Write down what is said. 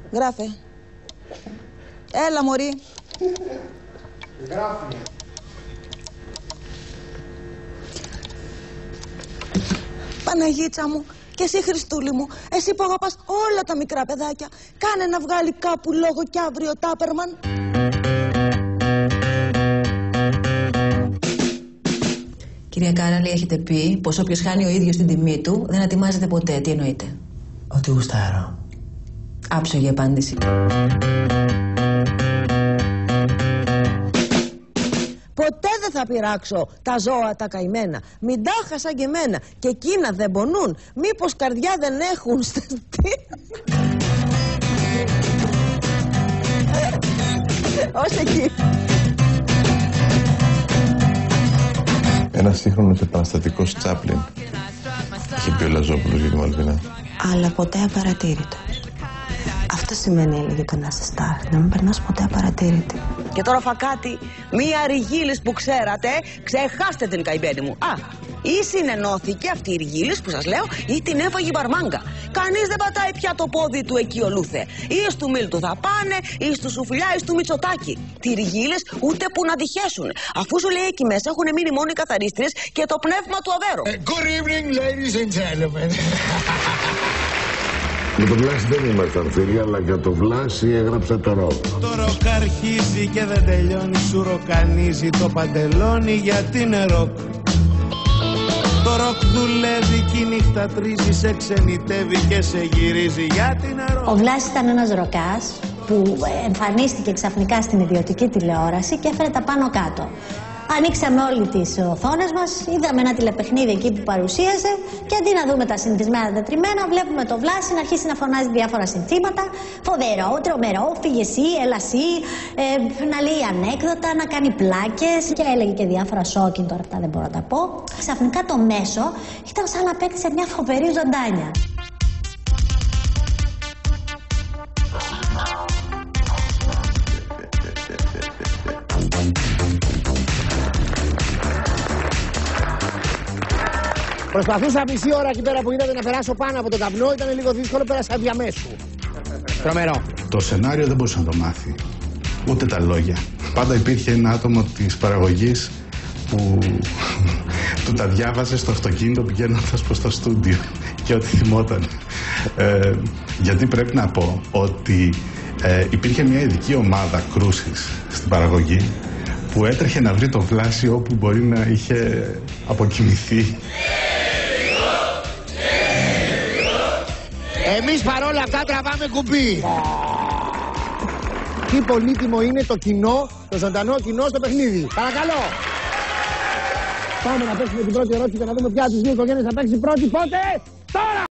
Γράφε. Έλα, μωρή. Γράφει. Παναγίτσα μου, και εσύ Χριστούλη μου, εσύ που αγαπάς όλα τα μικρά παιδάκια, κάνε να βγάλει κάπου λόγο κι αύριο Τάπερμαν. Κυρία Κάραλη, έχετε πει πως όποιος χάνει ο ίδιος την τιμή του δεν ατιμάζεται ποτέ. Τι εννοείτε? Ότι γουστάρω. Άψογη απάντηση. Ποτέ δεν θα πειράξω τα ζώα τα καημένα. Μην τα χάσα και εμένα. Και εκείνα δεν πονούν. Μήπως καρδιά δεν έχουν. Ως εκεί. Ένας σύγχρονος επαναστατικός Τσάπλιν, είχε πει ο Λαζόπουλος για τη Μαλβινά. Αλλά ποτέ απαρατήρητος. Αυτό σημαίνει, έλεγε το να είσαι στάρ, να μην περνάς ποτέ απαρατήρητη. Και τώρα φακάτι, μία Ριγίλης που ξέρατε, ξεχάστε την καημένη μου. Ή συνενώθηκε αυτή η Ριγίλης που σας λέω, ή την έφαγε η Μπαρμάγκα. Κανείς δεν πατάει πια το πόδι του εκεί ολούθε. Ή στου Μίλτου θα πάνε, ή στου Σουφλιά, ή στου Μητσοτάκη. Τι Ριγίλες ούτε που να τυχέσουν. Αφού σου λέει εκεί μέσα έχουν μείνει μόνο οι καθαρίστριες και το πνεύμα του Αβέρου. Good evening, ladies and gentlemen. Με το Βλάση δεν ήμασταν φίλοι, αλλά για το Βλάση έγραψε το ροκ. Το ροκ αρχίζει και δεν τελειώνει, σου ροκανίζει το παντελόνι γιατί είναι ροκ. Το ροκ δουλεύει και η νύχτα τρίζει, σε ξενιτεύει και σε γυρίζει γιατί είναι ροκ. Ο Βλάσης ήταν ένας ροκάς που εμφανίστηκε ξαφνικά στην ιδιωτική τηλεόραση και έφερε τα πάνω κάτω. Ανοίξαμε όλοι τις οθόνες μας, είδαμε ένα τηλεπαιχνίδι εκεί που παρουσίαζε και αντί να δούμε τα συνηθισμένα τετριμμένα, βλέπουμε το Βλάση να αρχίσει να φωνάζει διάφορα συνθήματα. Φοβερό, τρομερό, φύγε εσύ, έλα εσύ, να λέει ανέκδοτα, να κάνει πλάκες και έλεγε και διάφορα σόκιν, τώρα αυτά δεν μπορώ να τα πω. Ξαφνικά το μέσο ήταν σαν να απέκτησε μια φοβερή ζωντάνια. Προσπαθούσα μισή ώρα εκεί πέρα που είδατε να περάσω πάνω από τον καπνό, ήταν λίγο δύσκολο, πέρασα διαμέσου. Τρομερό. Το σενάριο δεν μπορούσε να το μάθει, ούτε τα λόγια. Πάντα υπήρχε ένα άτομο της παραγωγής που του τα διάβαζε στο αυτοκίνητο πηγαίνοντας προς το στούντιο και ό,τι θυμόταν. Γιατί πρέπει να πω ότι υπήρχε μια ειδική ομάδα κρούσης στην παραγωγή που έτρεχε να βρει το Βλάση όπου μπορεί να είχε αποκοιμηθεί. Εμείς παρόλα αυτά τραβάμε κουμπί. Τι πολύτιμο είναι το κοινό, το ζωντανό κοινό στο παιχνίδι. Παρακαλώ. Πάμε να παίξουμε την πρώτη ερώτηση και να δούμε ποια από τις δύο οικογένειες θα παίξει πρώτη. Πότε? Τώρα!